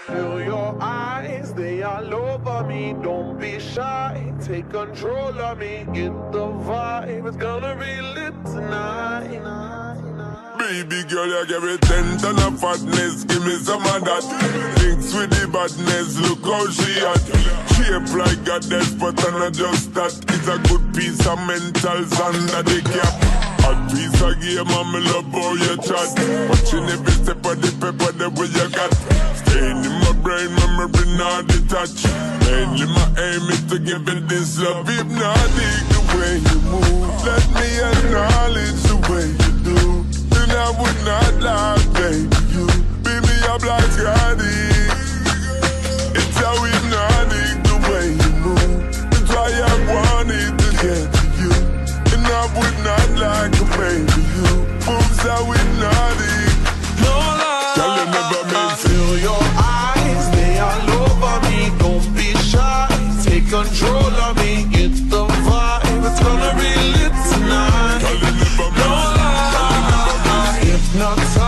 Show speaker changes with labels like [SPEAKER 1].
[SPEAKER 1] feel your eyes, they all over me. Don't be shy, take control of me. Get the vibe, it's gonna be lit tonight.
[SPEAKER 2] Baby girl, you give me 10 ton of fatness, give me some of that. Links with the badness, look how she at. Shape like a despot and not just that. It's a good piece of mentals under the cap. Hot piece of game and me love how you chat. Watching every step of the pepper, the way you got. Staying in my brain, memory not detached. Mainly my aim is to give it this love. If not, dig the way you move. Let me acknowledge the way you do. And I would not lie, baby, you beat me up like Scotty. It's how hypnotic the way you move. That's why I wanted to get to you. And I would not lie, baby, you moves how hypnotic.
[SPEAKER 1] No lie,
[SPEAKER 2] Girl, you never miss.
[SPEAKER 1] feel your eyes, they all over me. Don't be shy, take control of me. Get the vibe, it's gonna be lit tonight.
[SPEAKER 2] Girl, you never miss.
[SPEAKER 1] No lie, hypnotize.